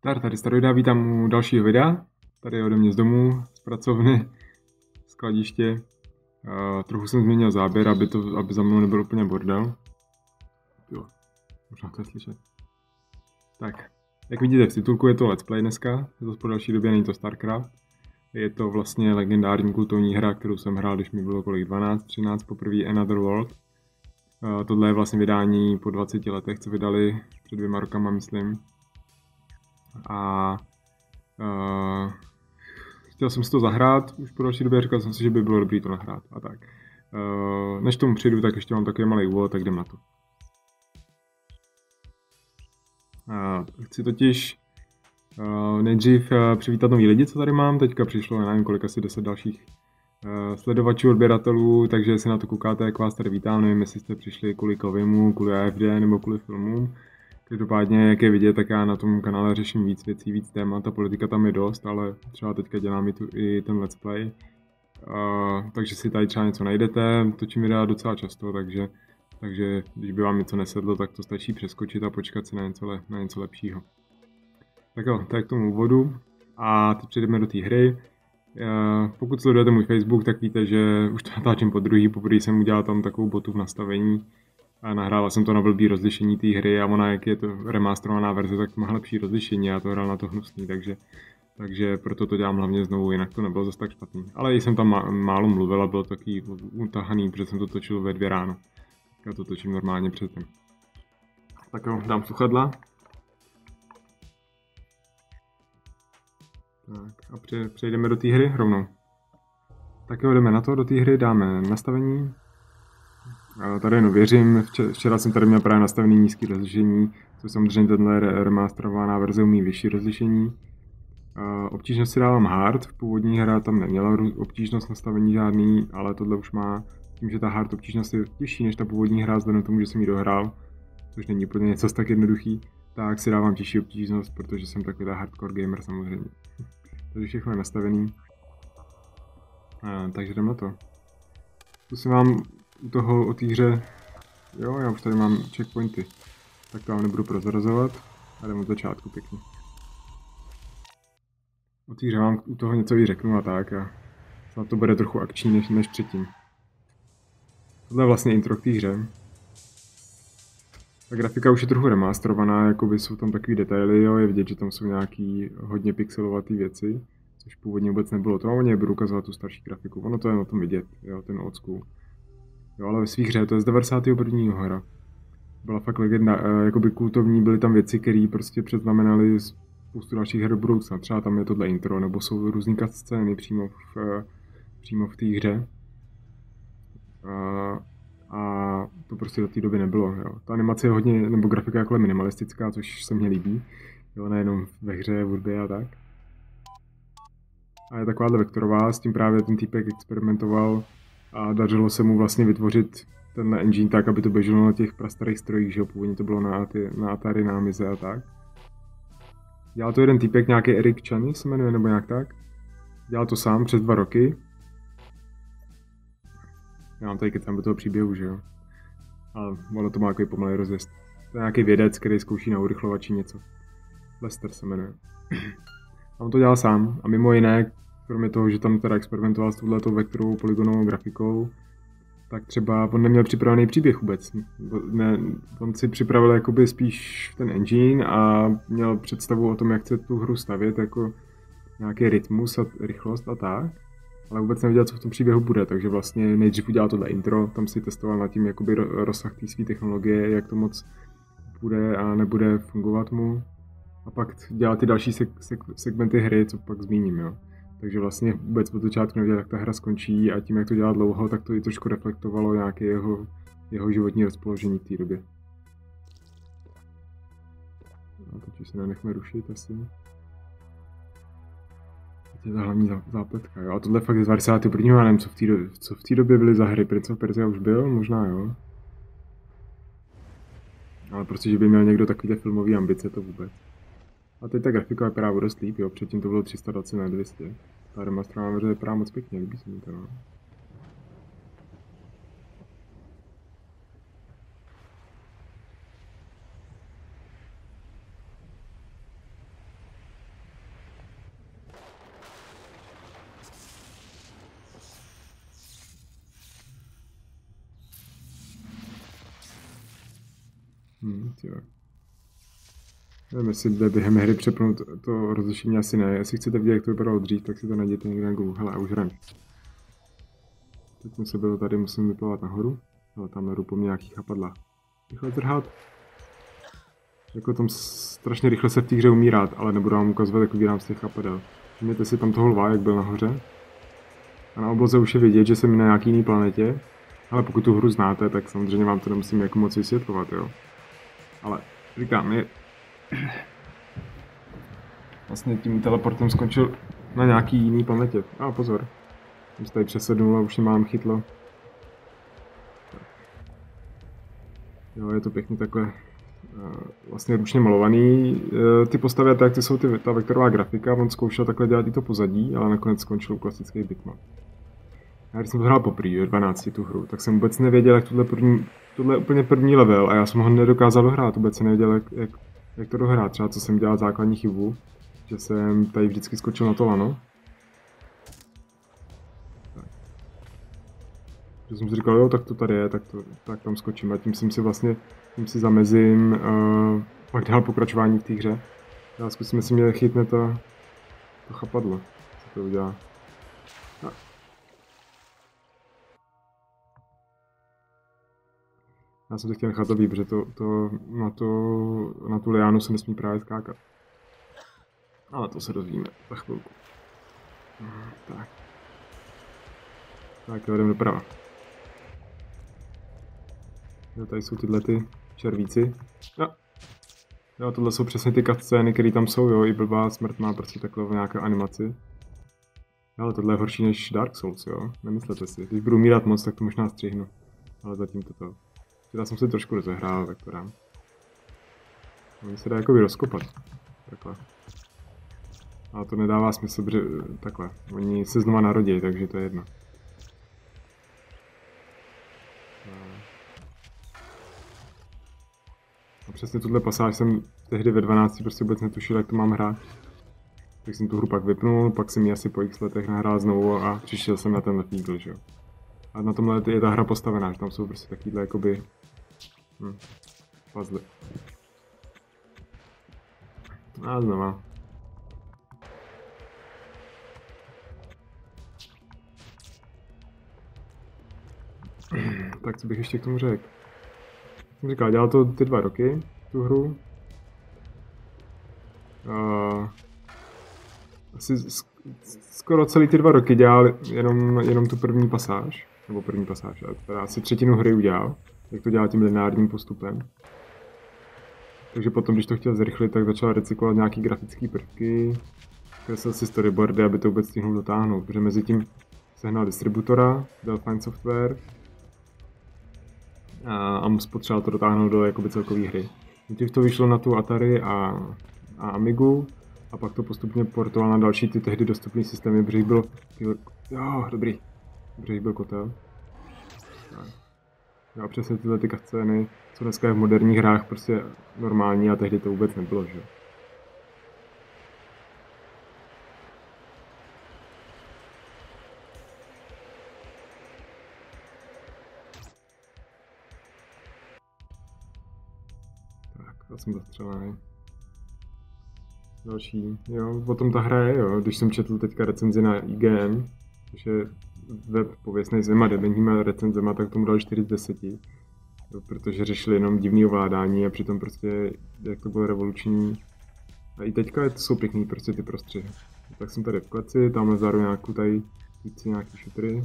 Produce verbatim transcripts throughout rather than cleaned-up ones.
Dar, tady Staroida, vítám u dalšího videa. Tady ode mě z domu, z pracovny, skladiště. Uh, trochu jsem změnil záběr, aby, to, aby za mnou nebyl úplně bordel. Jo, možná to je slyšet. Tak, jak vidíte v titulku, je to Let's Play dneska. Je to po další době, není to StarCraft. Je to vlastně legendární kultovní hra, kterou jsem hrál, když mi bylo kolik dvanáct, třináct, poprvé Another World. Uh, tohle je vlastně vydání po dvaceti letech, co vydali před dvěma rokama, myslím. A uh, chtěl jsem si to zahrát, už po další době říkal jsem si, že by bylo dobré to nahrát a tak. Uh, než tomu přijdu, tak ještě mám takový malý úvod, tak jdem na to. Uh, chci totiž uh, nejdřív uh, přivítat nový lidi, co tady mám, teďka přišlo, nevím kolik, asi deset dalších uh, sledovačů, odběratelů, takže jestli na to koukáte, jak vás tady vítám, nevím, jestli jste přišli kvůli Kovimu, kvůli A F D nebo kvůli filmům. Každopádně, jak je vidět, tak já na tom kanále řeším víc věcí, víc témat, ta politika tam je dost, ale třeba teďka dělám i, tu, i ten let's play. Uh, takže si tady třeba něco najdete, točím videa docela často, takže, takže když by vám něco nesedlo, tak to stačí přeskočit a počkat si na něco, le, na něco lepšího. Tak jo, to je k tomu úvodu a teď přejdeme do té hry. Uh, pokud sledujete můj Facebook, tak víte, že už to natáčím po druhý, poprvé jsem udělal tam takovou botu v nastavení. A nahrála jsem to na blbý rozlišení té hry a ona, jak je to remasterovaná verze, tak má lepší rozlišení, já to hrál na to hnusný, takže, takže proto to dělám hlavně znovu, jinak to nebylo zase tak špatný. Ale jsem tam má, málo mluvil a bylo to taky utahaný, protože jsem to točil ve dvě ráno. Já to točím normálně předtím. Tak jo, dám sluchadla. Tak a pře, přejdeme do té hry rovnou. Tak jo, jdeme na to, do té hry dáme nastavení. Tady jenom věřím, včera jsem tady měl právě nastavený nízký rozlišení, což samozřejmě tenhle remasterovaná verze umí vyšší rozlišení. Obtížnost si dávám hard, v původní hra tam neměla obtížnost nastavení žádný, ale tohle už má, tím, že ta hard obtížnost je těžší než ta původní hra, vzhledem k tomu, že jsem ji dohrál, což není úplně něco tak jednoduchý, tak si dávám těžší obtížnost, protože jsem takový hardcore gamer samozřejmě. Takže všechno je nastavený. Takže jdem na to. Zkusím vám u toho o té hře, jo, já už tady mám checkpointy, tak to vám nebudu prozrazovat, a jdem od začátku pěkně. O té hře vám u toho něco víc řeknu a tak a snad to bude trochu akční než, než předtím. Tohle je vlastně intro k té hře. Ta grafika už je trochu remasterovaná, jakoby jsou tam takový detaily, jo, je vidět, že tam jsou nějaký hodně pixelovatý věci, což původně vůbec nebylo, to oni budu ukazovat tu starší grafiku, ono to je na tom vidět, jo, ten old school. Jo, ale ve svých hře, to je z devadesátého prvního hra. Byla fakt legenda, e, jakoby kultovní, byly tam věci, které prostě předznamenaly spoustu dalších her do budoucna. Třeba tam je tohle intro, nebo jsou různý scény přímo v, e, přímo v té hře. A, a to prostě do té doby nebylo. Jo. Ta animace je hodně, nebo grafika jako minimalistická, což se mně líbí. Jo, nejenom ve hře, v hudbě a tak. A je takováhle vektorová, s tím právě ten týpek experimentoval. A dařilo se mu vlastně vytvořit tenhle engine tak, aby to běželo na těch prastarých strojích, že jo, původně to bylo na, na Atari, na Amize a tak. Dělal to jeden týpek, nějaký Eric Chany se jmenuje, nebo nějak tak. Dělal to sám přes dva roky. Já mám tady kecám do toho příběhu, že jo. Ale ono to má takový pomalý rozjezd. To je nějaký vědec, který zkouší na urychlovači něco. Lester se jmenuje. A on to dělal sám a mimo jiné, kromě toho, že tam teda experimentoval s touhletou vektorovou polygonovou grafikou, tak třeba on neměl připravený příběh vůbec. Ne, on si připravil jakoby spíš ten engine a měl představu o tom, jak chce tu hru stavět, jako nějaký rytmus a rychlost a tak. Ale vůbec nevěděl, co v tom příběhu bude, takže vlastně nejdřív udělal tohle intro, tam si testoval nad tím jakoby rozsah té své technologie, jak to moc bude a nebude fungovat mu. A pak dělal ty další seg- seg- segmenty hry, co pak zmíním, jo. Takže vlastně vůbec od začátku nevěděl, jak ta hra skončí a tím, jak to dělá dlouho, tak to i trošku reflektovalo nějaké jeho, jeho životní rozpoložení v té době. A teď se nenechme rušit asi. Teď je ta hlavní zápletka, jo. A tohle fakt je z devadesátého prvního já nevím, co v té době, co v té době byly za hry. Prince of Persia už byl? Možná jo. Ale prostě, že by měl někdo takovýhle filmový ambice, to vůbec. A teď ta grafika vypadá o dost líp, jo, předtím to bylo tři sta dvacet na dvě stě. Ta remasterovaná verze vypadá moc pěkně, líbí se mi to, no. Hmm, nevím, jestli jde během hry přepnout to rozlišení, asi ne. Jestli chcete vidět, jak to vypadalo dřív, tak si to najděte někde na Google. Hele, už hrem. Teď se bylo tady, musím vyplavat nahoru. Ale tam nahoru po mně nějaký chapadla. Rychle trhat. Jako tam strašně rychle se v té hře umírát, ale nebudu vám ukazovat, jak ubírám z těch chapadel. Všimněte si tam toho lva, jak byl nahoře. A na obloze už je vidět, že jsem na nějaký jiný planetě. Ale pokud tu hru znáte, tak samozřejmě vám to nemusím jako moc vysvětlovat, jo. Ale říkám, je... Vlastně tím teleportem skončil na nějaký jiný planetě. A pozor. Jsem se tady přesednul a už mě mám chytlo. Jo, je to pěkně takhle vlastně ručně malovaný. Ty postavy a tak, ty jsou ty, ta vektorová grafika, on zkoušel takhle dělat i to pozadí, ale nakonec skončil klasický bitmap. Já když jsem to hrál poprvé, ve dvanácti tu hru, tak jsem vůbec nevěděl, jak tohle, první, tohle je úplně první level a já jsem ho nedokázal dohrát, vůbec jsem nevěděl, jak, jak, jak to dohrát. Třeba co jsem dělal základní chybu, že jsem tady vždycky skočil na to lano. Že jsem si říkal, jo, tak to tady je, tak, to, tak tam skočím a tím jsem si vlastně, tím si zamezím uh, pak dál pokračování v té hře. Já zkusím, jestli mě chytne to, to chapadlo, co to udělá. A. Já jsem to chtěl nechat to být, protože to, to, na, to, na tu liánu se nesmí právě skákat. Ale to se dozvíme za chvilku. Tak. Tak jo, jdem doprava. Jo, tady jsou tyhle ty červíci. Jo. Jo, tohle jsou přesně ty cutscény, které tam jsou, jo, i blbá smrt má prostě takhle v nějaké animaci. Ale tohle je horší než Dark Souls, jo, nemyslete si. Když budu umírat moc, tak to možná střihnu. Ale zatím toto. Včera jsem si trošku rozehrál, tak to dám. Oni se dá jakoby rozkopat. Takhle. Ale to nedává smysl, protože takhle. Oni se znova narodí, takže to je jedno. A přesně tuhle pasáž jsem tehdy ve dvanácti prostě vůbec netušil, jak to mám hrát. Tak jsem tu hru pak vypnul, pak jsem ji asi po x letech nahrál znovu a přišel jsem na tenhle fígl, že jo. A na tomhle je ta hra postavená, že tam jsou prostě takovýhle jakoby... Hm, puzzle. A znova. Tak co bych ještě k tomu řekl? Jsem říkal, dělal to ty dva roky, tu hru. Uh, asi skoro celý ty dva roky dělal jenom, jenom tu první pasáž, nebo první pasáž, teda asi třetinu hry udělal, jak to dělal tím lineárním postupem. Takže potom, když to chtěl zrychlit, tak začal recyklovat nějaký grafické prvky, kreslil si storyboardy, aby to vůbec stihnul dotáhnout, protože mezi tím sehnal distributora, Delphine Software, a, a potřeboval to dotáhnout do jakoby celkové hry. Nejdřív to vyšlo na tu Atari a, a Amigu, a pak to postupně portoval na další ty tehdy dostupné systémy, protože jich bylo... Jo, dobrý. Protože jich byl kotel. Tak. Jo, přesně tyhle ty cutscény jsou dneska v moderních hrách prostě normální a tehdy to vůbec nebylo, že? Tak, já jsem zastřelený. Další, jo, potom ta hra je, jo, když jsem četl teďka recenzi na I G N, což je web pověstnej zema, dementníma recenzema, tak tomu dali čtyři z deseti, jo, protože řešili jenom divný ovládání a přitom prostě, jak to bylo revoluční. A i teďka to jsou pěkný prostě ty prostřihy. Tak jsem tady v kleci, tamhle zároveň nějakou tady víc nějaký šutry.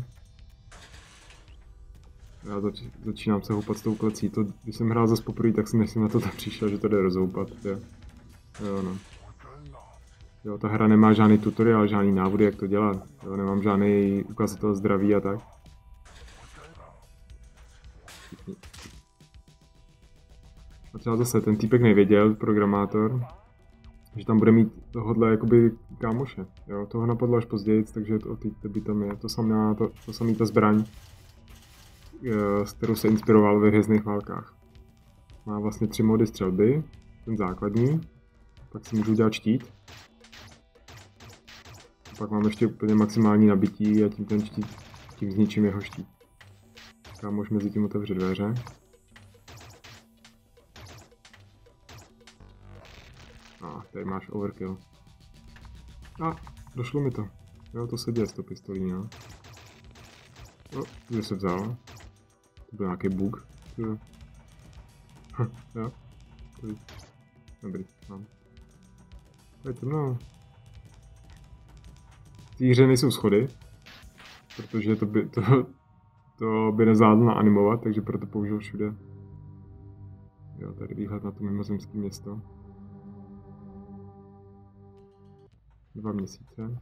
Já zač začínám se houpat s tou klecí, to, když jsem hrál zase poprvé, tak jsem na to tam přišel, že to jde rozhoupat, jo. Jo, no. Jo, ta hra nemá žádný tutoriál, žádný návody, jak to dělat. Jo, nemám žádný ukazatel zdraví a tak. A třeba zase ten týpek nevěděl, programátor, že tam bude mít tohohle jakoby kámoše. Jo, toho napadlo až později, takže to, to by tam je. To samé, to, to samé ta zbraň, s kterou se inspiroval ve Hvězdných válkách. Má vlastně tři mody střelby, ten základní, pak si můžu dělat štít. Pak mám ještě úplně maximální nabití a tím ten štít, tím zničím jeho štít. Kámoš mezi tím otevře dveře. A, tady máš overkill. A, došlo mi to. Jo, to se děje s tou pistolí, no. No, kde se vzal? To byl nějaký bug. Jo. Hm, jo. Dobrý, mám. To je temno. V té hře nejsou schody, protože to by, to, to by nezvládlo naanimovat, takže proto použil všude. Jo, tady výhled na to mimozemské město. Dva měsíce.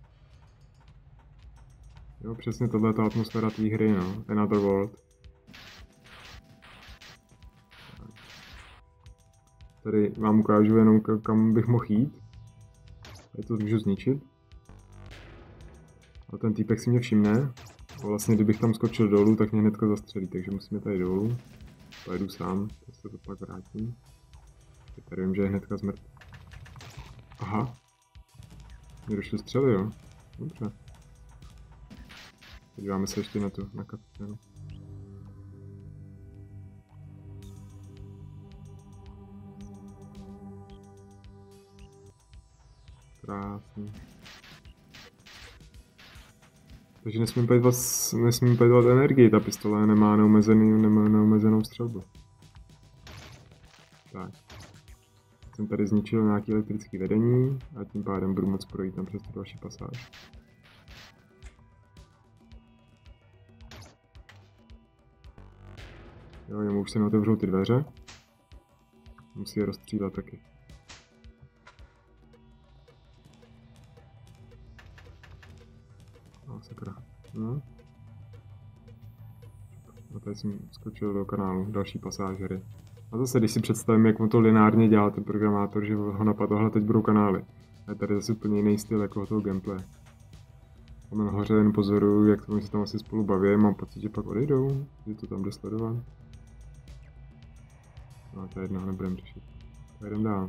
Jo, přesně tohle je ta atmosféra té hry, no. Another World. Tady vám ukážu jenom, kam bych mohl jít. Tady to můžu zničit. A ten týpek si mě všimne. A vlastně, kdybych tam skočil dolů, tak mě hnedka zastřelí, takže musíme tady dolů. Pojedu sám, to se to pak vrátím. Tady vím, že je hnedka zmrt. Aha. Mě došly střely, jo. Dobře. Podíváme se ještě na to, na cutscénu. Krásný. Takže nesmím pětovat, nesmím pětovat energii, ta pistole nemá neomezený, nemá neomezenou střelbu. Tak. Jsem tady zničil nějaké elektrické vedení a tím pádem budu moct projít tam přes tu další pasáž. Jo, jemu už se neotevřou ty dveře. Musí je rozstřílet taky. No, sakra. No. A tady jsem skočil do kanálu, další pasážery. A zase, když si představím, jak on to lineárně dělá ten programátor, že ho napadl, tohle teď budou kanály. A je tady zase úplně jiný styl jako toho gameplay. A nahoře jen pozoruju, jak to se tam asi spolu baví, mám pocit, že pak odejdou, že to tam jde sledovat. No, to jednoho nebudeme řešit. Tak jdem dál.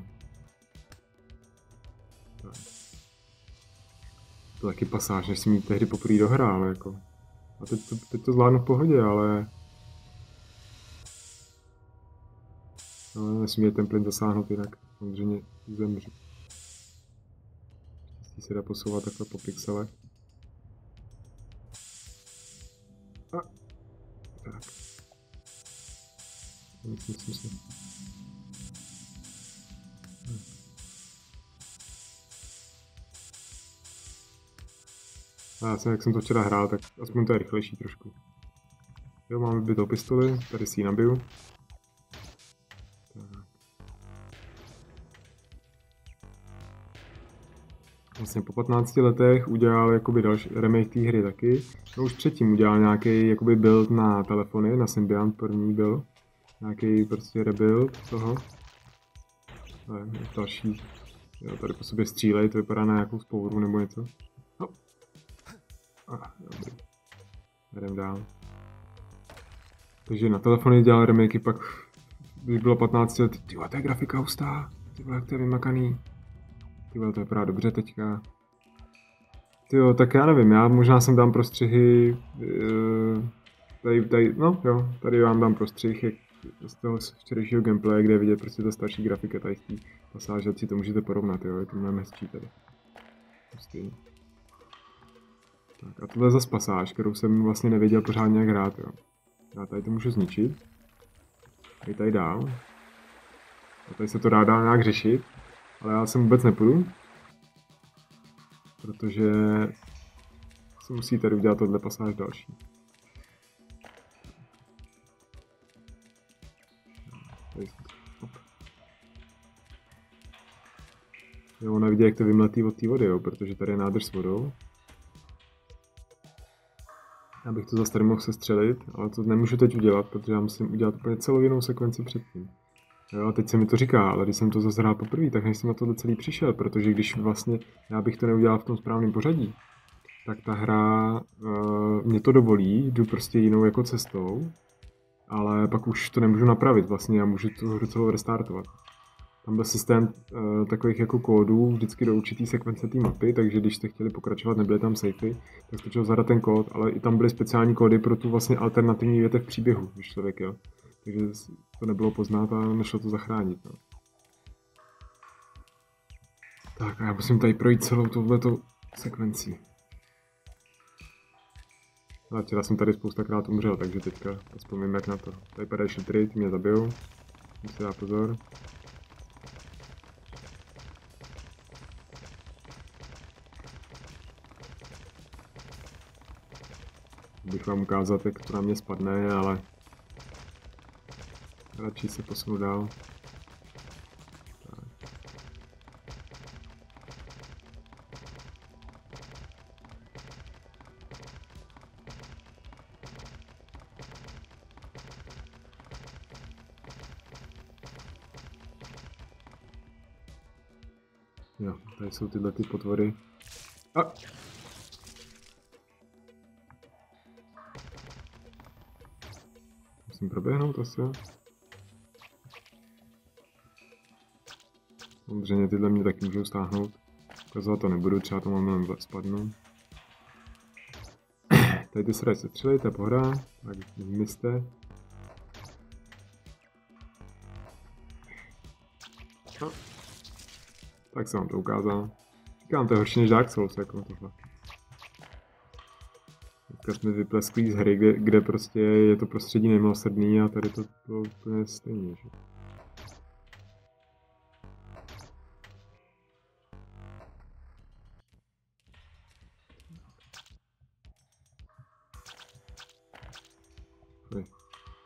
Tak. To je taky pasáž, než jsem jí tehdy poprvé dohrál, jako. A teď to, teď to zvládnu v pohodě, ale... No, nesmí ten plyn zasáhnout, jinak samozřejmě zemřu. Štěstí se dá posouvat takhle po pixelech. A. Tak. Myslím, myslím si. Hm. A já jsem, jak jsem to včera hrál, tak aspoň to je rychlejší trošku. Jo, mám vybitou pistoli, tady si ji nabiju. Vlastně po patnácti letech udělal jakoby další remake té hry taky. No už předtím udělal nějaký jakoby build na telefony, na Symbian první byl. Nějaký prostě rebuild toho. Ale další. Jo, tady po sobě střílej, to vypadá na nějakou spouru nebo něco. No. Ah, dobrý. Jdem dál. Takže na telefony dělal remakey, pak když bylo patnáct let, tyhle, to je grafika hustá, tyhle, jak to je vymakaný. Tyhle, to vypadá dobře teďka. Tyjo, tak já nevím, já možná sem dám prostřihy, tady, tady, no jo, tady vám dám prostřih jak z toho včerejšího gameplaye, kde je vidět prostě ta starší grafika tady z té pasáže, si to můžete porovnat, jo, je to mnohem hezčí tady. Prostě. Tak a tohle je zase pasáž, kterou jsem vlastně nevěděl pořádně jak hrát, jo. Já tady to můžu zničit. Tady tady dál. A tady se to dá dál nějak řešit, ale já sem vůbec nepůjdu. Protože se musí tady udělat tohle pasáž další. Tady. Jo, ona vidí, jak to vymletí od té vody, jo, protože tady je nádrž s vodou. Já bych to zase tady mohl sestřelit, ale to nemůžu teď udělat, protože já musím udělat úplně celou jinou sekvenci předtím. Jo, teď se mi to říká, ale když jsem to zase hrál poprvé, tak než jsem na tohle celý přišel, protože když vlastně já bych to neudělal v tom správném pořadí, tak ta hra uh, mě to dovolí, jdu prostě jinou jako cestou, ale pak už to nemůžu napravit, vlastně já můžu tu hru celou restartovat. Tam byl systém uh, takových jako kódů vždycky do určitý sekvence té mapy, takže když jste chtěli pokračovat, nebyly tam safety, tak stačilo zadat ten kód, ale i tam byly speciální kódy pro tu vlastně alternativní větev příběhu, když člověk jel. Takže to nebylo poznat a nešlo to zachránit. No. Tak a já musím tady projít celou touhletou sekvencí. Ale včera jsem tady spoustakrát umřel, takže teďka aspoň vím jak na to. Tady padají šutry, ty mě zabijou. Musím si dát pozor. Bych vám ukázat, jak to na mě spadne, ale radši se posunu dál. Jo, tady jsou tyhle ty potvory. A! Musím proběhnout asi. Samozřejmě tyhle mě taky můžou stáhnout. Ukazovat to nebudu, třeba to mám jenom spadnu. Tady ty se dají setřelit, to je pohoda. Tak zmizte. No. Tak jsem vám to ukázal. Říkám, to je horší než Dark Souls, jako tohle. Teďka jsme vyplesklí z hry, kde, kde prostě je to prostředí nemilosrdný a tady to bylo úplně stejně, že? Fuj.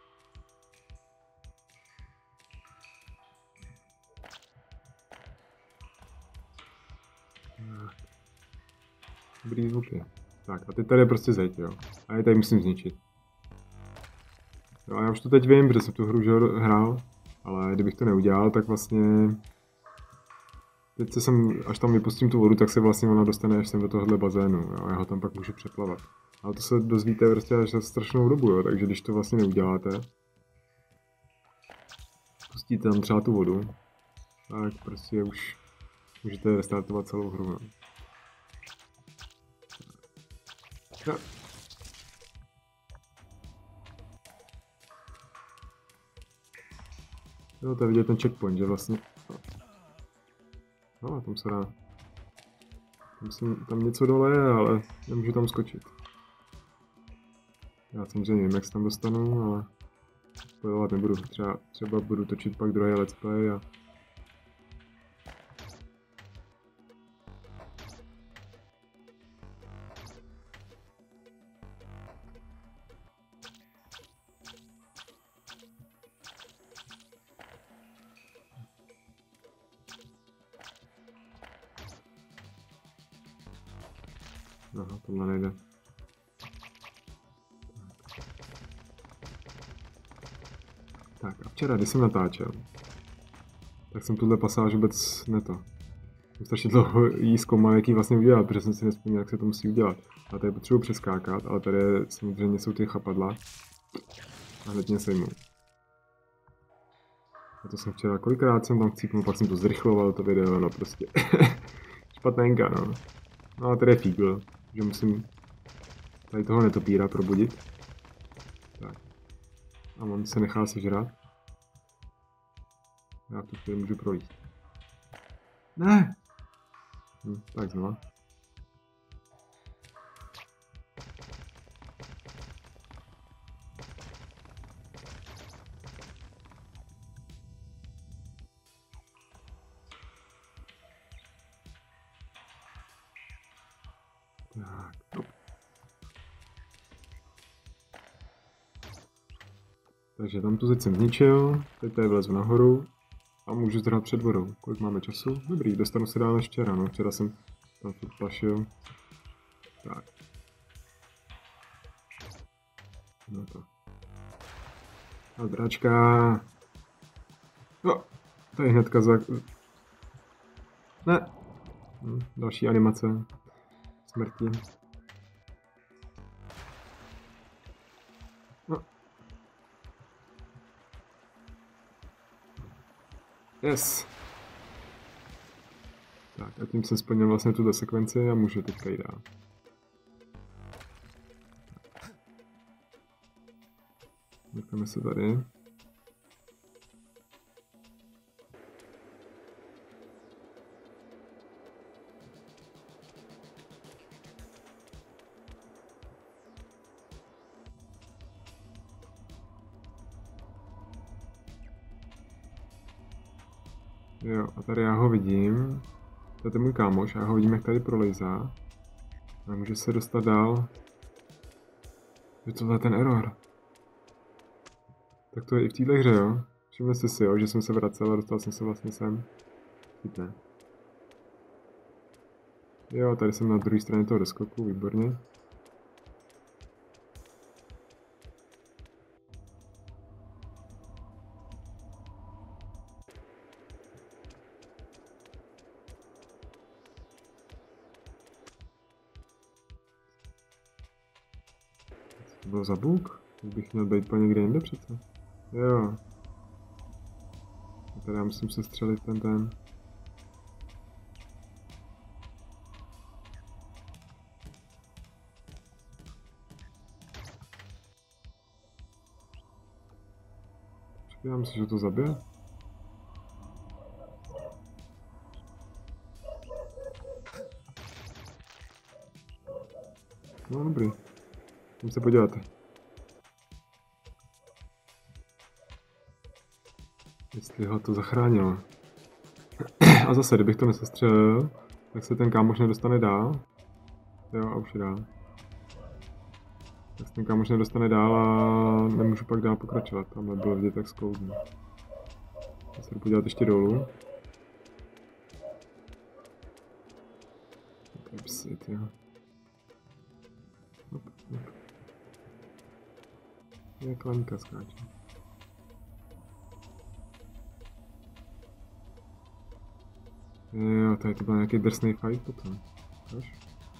Dobrý zvuky. Tak a teď tady je prostě zeď, jo. A je tady musím zničit. Jo, a já už to teď vím, protože jsem tu hru že hrál, ale kdybych to neudělal, tak vlastně... Teď se jsem, až tam vypustím tu vodu, tak se vlastně ona dostane až sem do tohohle bazénu, jo, a já ho tam pak můžu přeplavat. Ale to se dozvíte prostě až za strašnou dobu, jo, takže když to vlastně neuděláte, pustíte tam třeba tu vodu, tak prostě už můžete restartovat celou hru, no. No. Jo, to je vidět ten checkpoint, že vlastně... No, tam se dá... Tam, jsem, tam něco dole je, ale nemůžu tam skočit. Já samozřejmě nevím, jak se tam dostanu, ale... Spojovat nebudu, třeba, třeba budu točit pak druhé let's play a... Aha, tohle nejde. Tak a včera, když jsem natáčel, tak jsem tuhle pasáž vůbec neto. Jsem strašně dlouho jí zkoumal, jak ji vlastně udělat, protože jsem si nespomněl, jak se to musí udělat. A tady potřebuji přeskákat, ale tady samozřejmě jsou ty chapadla. A hned mě sejmou. A to jsem včera, kolikrát jsem tam chcípnul, pak jsem to zrychloval, to video, no prostě. Špatnénka, no. No a tady je fígl, že musím tady toho netopíra probudit. Tak. A on se nechá sežrat. Já tu chvíli můžu projít. Ne! Hm, tak znova. Tak, no. Takže tam tu zeď jsem zničil, teď tady vlezu nahoru a můžu zdrhat před vodou. Kolik máme času? Dobrý, dostanu se dál než včera, no. Včera jsem tam furt plašil. Tak. No to. A dráčka. No, tady hnedka za... Ne. Hm, další animace. Smrti. No. Yes. Tak a tím jsem splnil vlastně tuto sekvenci a můžu teďka jít dál. Vrkáme se tady. Jo, a tady já ho vidím. To je ten můj kámoš, já ho vidím, jak tady prolejzá. A může se dostat dál. Je tohle ten error. Tak to je i v této hře, jo. Všimli jste si, jo, že jsem se vracel a dostal jsem se vlastně sem. Chytné. Jo, tady jsem na druhé straně toho doskoku, výborně. Co to bylo za bůh? Bych měl být po někde jinde přece. Jo. A tady já musím se střelit ten ten. Já myslím, že to zabije. No dobrý. Jdem se podívat. Jestli ho to zachránilo. A zase, kdybych to nesestřelil, tak se ten kámoš nedostane dál. Jo, a už je dál. Tak se ten kámoš nedostane dál a nemůžu pak dál pokračovat. Tamhle bylo vidět, tak sklouznu. Já se jdu podívat ještě dolů. Tak psy, jo. Hop, hop. Je klaňka skáče. Jo, tady to byl nějaký drsný fight potom. Víš?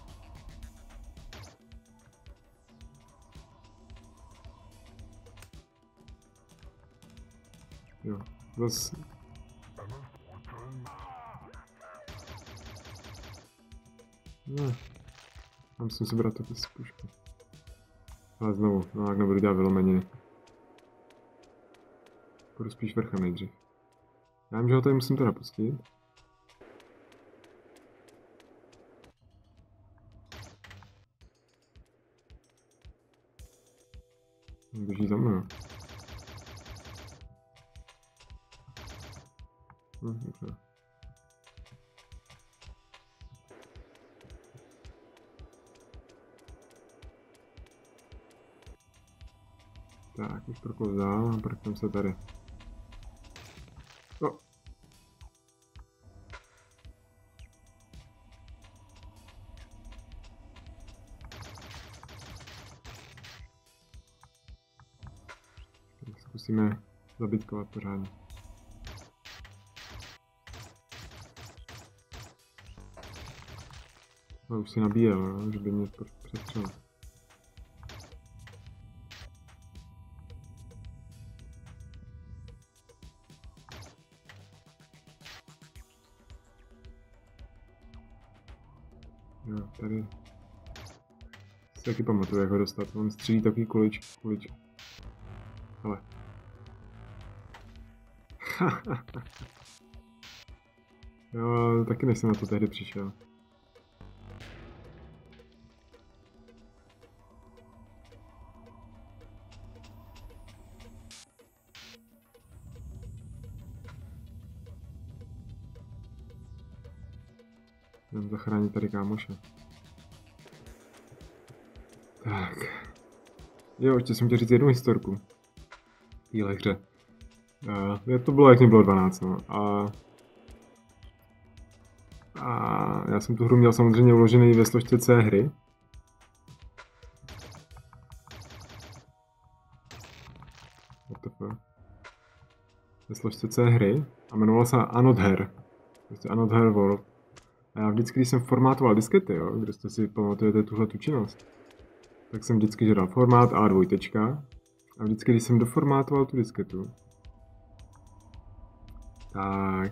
Jo, zase... Ne. Já musím si brát tu pušku. Ale znovu, no jak nebudu dělat vylomeniny. Půjdu spíš vrchem nejdřív. Já vím, že ho tady musím teda pustit. Běží za mnou. No, dobře. Tak, už proklouzám a prknem se tady. Oh. Zkusíme zabitkovat pořádně. No, už si nabíjel, no, že by mě přestřelil. Jo, tady si taky pamatuju, jak ho dostat. On střílí takový kulič, kulič. Hele. Jo, taky než jsem na to tehdy přišel. Jdem zachránit tady kámoše. Tak. Jo, ještě jsem chtěl říct jednu historku. V téhle hře. Uh, to bylo, jak mě bylo dvanáct, no. A, a já jsem tu hru měl samozřejmě uložený ve složce C hry. Ve složce C hry a jmenovala se Another. Prostě Another World. A já vždycky, když jsem formátoval diskety, jo, kde jste si pamatujete tuhle tu činnost, tak jsem vždycky žádal formát A dva. A vždycky, když jsem doformátoval tu disketu, tak,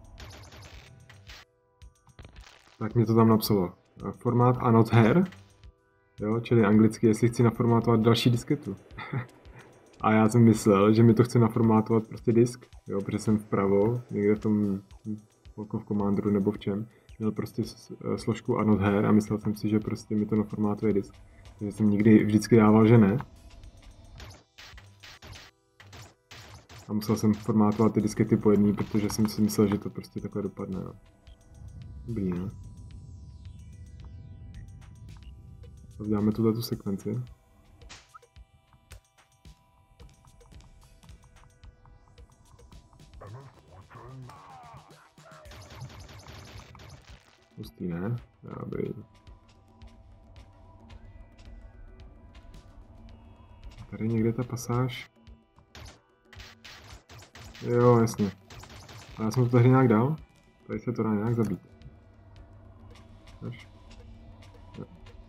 tak mě to tam napsalo. Formát Another, jo, čili anglicky, jestli chci naformátovat další disketu. A já jsem myslel, že mi to chce naformátovat prostě disk, jo, protože jsem vpravo, někde v tom v Commanderu nebo v čem, měl prostě složku Another a myslel jsem si, že prostě mi to naformátuje disk. Takže jsem nikdy vždycky dával, že ne. A musel jsem formátovat ty diskety po jedný, protože jsem si myslel, že to prostě takhle dopadne. No. Dobrý, ne? Uděláme tuhle tu sekvenci. Pustý, ne? Dobrý. Tady někde ta pasáž. Jo, jasně. A já jsem to tady nějak dal. Tady se to dá nějak zabít. Až. Jo.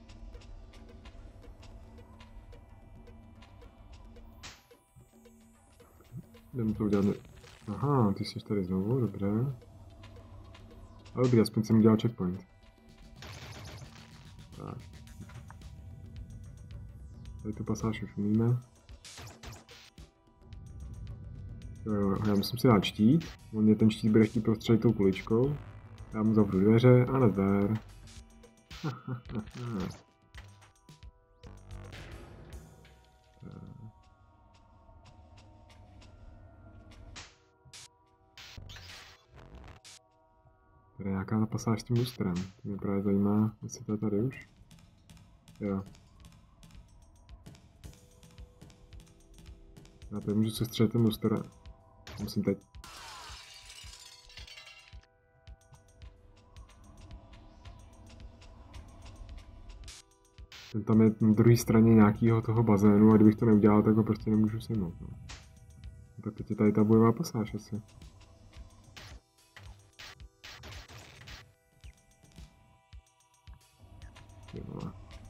Jdeme to udělat. Aha, ty jsi tady znovu, dobře. Ale dobrý, aspoň jsem udělal checkpoint. Tak. Tady tu pasáž už umíme. Jo, jo, já musím si dát štít. On mě ten štít bude chtít prostřelit tou kuličkou. Já mu zavřu dveře a nazdar. Tady je nějaká ta pasáž s tím lustrem. To mě právě zajímá, jestli to je tady už. Jo. Já tady můžu sestřelit ten lustr. Musím teď. Ten tam je na druhé straně nějakého toho bazénu a kdybych to neudělal, tak ho prostě nemůžu sejmout. No. Tak teď je tady ta bojová pasáž asi. Jo.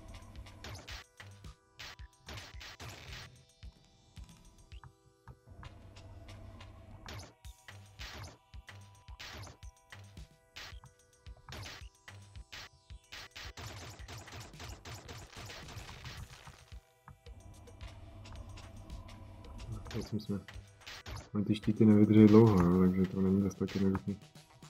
Teď jsme. Ale ty štíty nevydrží dlouho, no, takže to není zase tak jednoduchý.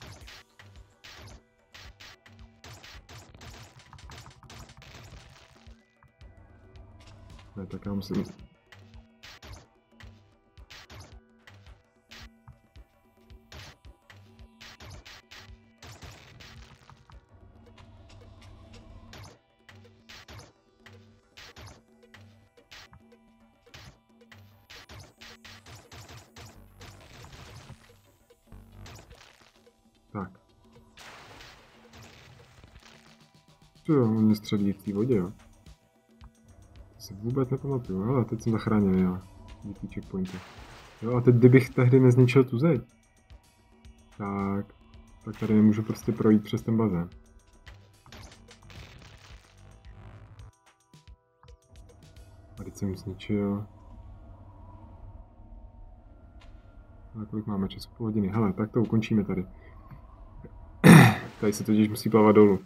Ne, tak já musím... Tak. Jo, on mě střelí v té vodě, jo. To si vůbec nepamatuju, ale teď jsem zachráněný, jo. Díky checkpointu. Jo, a teď kdybych tehdy nezničil tu zeď, tak, tak tady nemůžu prostě projít přes ten bazén. A teď jsem zničil... A kolik máme času? Půl hodiny. Hele, tak to ukončíme tady. Tady se totiž musí plavat dolů.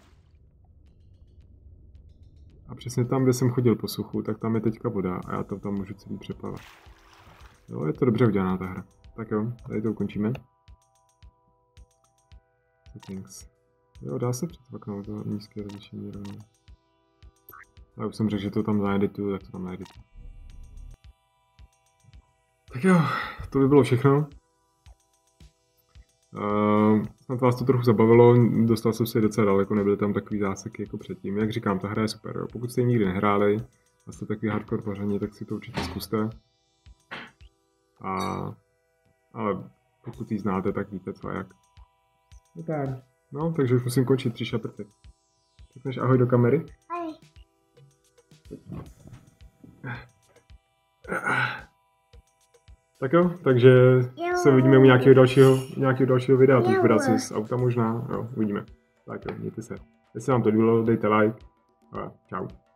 A přesně tam, kde jsem chodil po suchu, tak tam je teďka voda a já to tam můžu celý přeplavat. Jo, je to dobře udělaná ta hra. Tak jo, tady to ukončíme. Settings. Jo, dá se předvaknout to nízké rozlišení rovně. Já už jsem řekl, že to tam zaedituju, tak to tam zaedituju. Tak jo, to by bylo všechno. Uh, snad vás to trochu zabavilo, dostal jsem se docela daleko, nebyly tam takový záseky jako předtím. Jak říkám, ta hra je super, jo. Pokud jste ji nikdy nehráli a jste takový hardcore vaření, tak si to určitě zkuste. A, ale pokud ji znáte, tak víte co a jak. No, takže už musím končit, tři šaprty. Řekneš ahoj do kamery? Ahoj. Tak jo, takže Jo. se uvidíme u nějakého dalšího, nějakého dalšího videa, to už Jo. bude asi z auta možná, jo, uvidíme. Tak jo, mějte se. Jestli vám to líbilo, dejte like a čau.